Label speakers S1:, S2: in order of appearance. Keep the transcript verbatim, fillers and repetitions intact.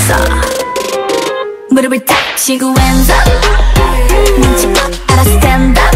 S1: 있어. 무릎을 탁 치고 hands up. 눈치껏 알아 stand up.